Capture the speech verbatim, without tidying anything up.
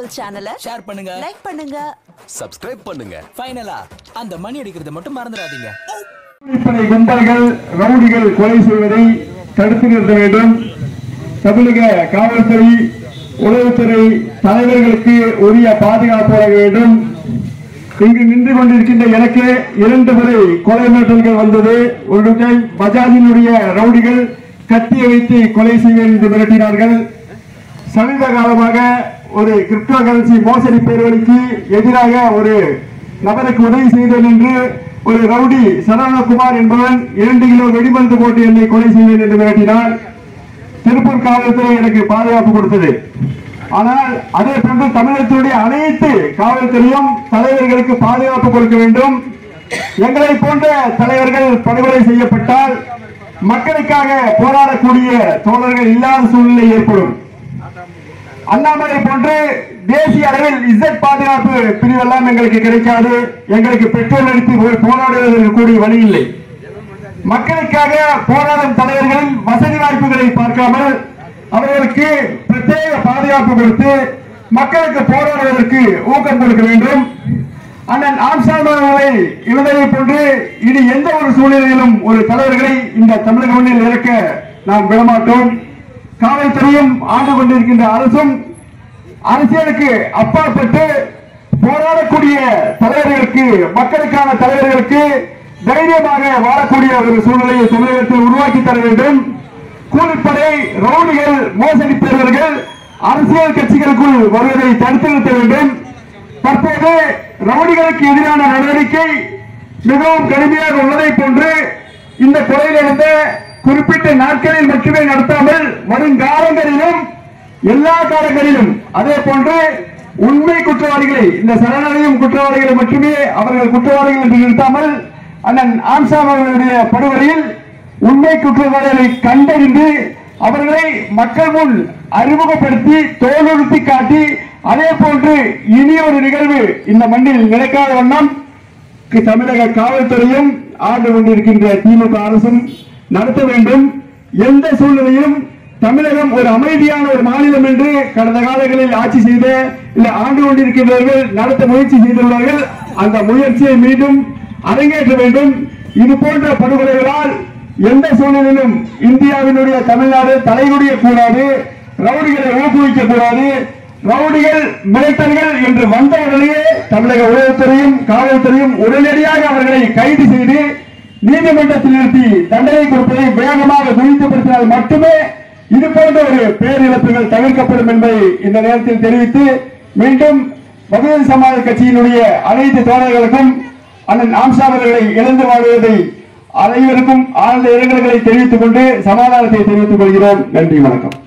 global channel share பண்ணுங்க, like பண்ணுங்க, subscribe பண்ணுங்க. ஃபைனலா அந்த மணி அடிக்கிறது மட்டும் மறந்துடாதீங்க. கூலிப்படை கும்பல்கள் ரவுடிகள் கொலை செய்வதை தடுத்து நிறுத்த வேண்டும். தமிழக காவல்துறை உளவுத்துறை தலைவர்களுக்கு உரிய பாதுகாப்பு வழங்க வேண்டும். இங்கு நின்று கொண்டிருக்கின்ற எனக்கு இரண்டு முறை கொலை மிரட்டல்கள் வந்தது. ஒரு டைம் பஜாஜினுடைய ரவுடிகள் கத்தியை வைத்து கொலை செய்வேன் என்று மிரட்டினார்கள். சமீப காலமாக ஒரு கிரிப்டோ கரன்சி மோசடி பேர்வழிக்கு எதிராக ஒரு நபருக்கு உதவி செய்தேன் என்று ஒரு ரவுடி சரவணகுமார் என்பவன் இரண்டு கிலோ வெடிமருந்து போட்டு என்னை கொலை செய்வேன் என்று மிரட்டினார். திருப்பூர் காவல்துறை எனக்கு பாதுகாப்பு கொடுத்தது. ஆனால் அதே போன்று தமிழகத்தினுடைய அனைத்து காவல்துறையும் தலைவர்களுக்கு பாதுகாப்பு கொடுக்க வேண்டும். எங்களை போன்ற தலைவர்கள் படுகொலை செய்யப்பட்டால் மக்களுக்காக போராடக்கூடிய தோழர்கள் இல்லாத சூழ்நிலை ஏற்படும். அண்ணாமலை போன்று தேசிய அளவில் இசட் பாதுகாப்பு பிரிவெல்லாம் எங்களுக்கு கிடைக்காது. எங்களுக்கு பெட்ரோல் அடித்து போராடுவதற்கு கூடிய வழி இல்லை. மக்களுக்காக போராடும் தலைவர்களின் வசதி வாய்ப்புகளை பார்க்காமல் அவர்களுக்கு பிரத்யேக பாதுகாப்பு கொடுத்து மக்களுக்கு போராடுவதற்கு ஊக்கம் கொடுக்க வேண்டும். அண்ணன் ஆம்ஸ்ட்ராங் அவர்களை இவர்களை போன்று இனி எந்த ஒரு சூழ்நிலையிலும் ஒரு தலைவர்களை இந்த தமிழக மண்ணில் இறக்க நாம் விடமாட்டோம். காவல்துறையும் ஆண்டு கொண்டிருக்கின்ற அரசும் அரசியலுக்கு அப்பாற்பட்டு போராடக்கூடிய தலைவர்களுக்கு, மக்களுக்கான தலைவர்களுக்கு தைரியமாக வாழக்கூடிய ஒரு சூழ்நிலையை தமிழகத்தில் உருவாக்கி தர வேண்டும். கூலிப்படை ரவுடிகள் மோசடி பேரவர்கள் அரசியல் கட்சிகளுக்குள் வருவதை தடுத்து நிறுத்த வேண்டும். தற்போது ரவுடிகளுக்கு எதிரான நடவடிக்கை மிகவும் கடுமையாக உள்ளதை போன்று இந்த கொலையில் இருந்த குறிப்பிட்ட நாட்களில் மட்டுமே நடத்தாமல் வருங்காலங்களிலும் எல்லா காலங்களிலும் அதே போன்று உண்மை குற்றவாளிகளை, இந்த சரணடையும் குற்றவாளிகளை மட்டுமே அவர்கள் குற்றவாளிகள் என்று நிறுத்தாமல் அண்ணன் ஆம்ஸ்ட்ராங் அவர்களுடைய படுகொலையில் உண்மை குற்றவாளிகளை கண்டறிந்து அவர்களை மக்கள் முன் அறிமுகப்படுத்தி தோலுறுத்தி காட்டி அதே போன்று இனி ஒரு நிகழ்வு இந்த மண்ணில் நடக்காத வண்ணம் தமிழக காவல்துறையும் ஆண்டு கொண்டிருக்கின்ற திமுக அரசும் நடத்த வேண்டும். எந்த சூழ்நிலையிலும் தமிழகம் ஒரு அமைதியான ஒரு மாநிலம் என்று கடந்த காலங்களில் ஆட்சி செய்த இல்ல ஆண்டு கொண்டிருக்கின்றவர்கள் நடத்த முயற்சி செய்துள்ளார்கள். அந்த முயற்சியை மீண்டும் அரங்கேற்ற வேண்டும். இது போன்ற படுகொலைகளால் எந்த சூழ்நிலையிலும் இந்தியாவினுடைய தமிழ்நாடு தலைகுடிய கூடாது. ரவுடிகளை ஊக்குவிக்க கூடாது. ரவுடிகள் மிரட்டல்கள் என்று வந்தவுடனே தமிழக உளவுத்துறையும் காவல்துறையும் உடனடியாக அவர்களை கைது செய்து நீதிமன்றத்தில் நிறுத்தி தண்டனை கொடுப்பதை வேகமாக துரிதப்படுத்தினால் மட்டுமே இது போன்ற ஒரு பேரிழப்புகள் தவிர்க்கப்படும் என்பதை இந்த நேரத்தில் தெரிவித்து மீண்டும் பகுஜன் சமாஜ் கட்சியினுடைய அனைத்து தோழர்களுக்கும் அண்ணன் ஆம்ஸ்ட்ராங் அவர்களை இழந்து வாழ்வதை அனைவருக்கும் ஆழ்ந்த இரங்கல்களை தெரிவித்துக் கொண்டு சமாதானத்தை தெரிவித்துக் கொள்கிறோம். நன்றி, வணக்கம்.